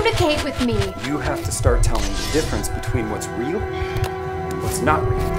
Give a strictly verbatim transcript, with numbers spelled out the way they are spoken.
communicate with me. You have to start telling the difference between what's real and what's not real.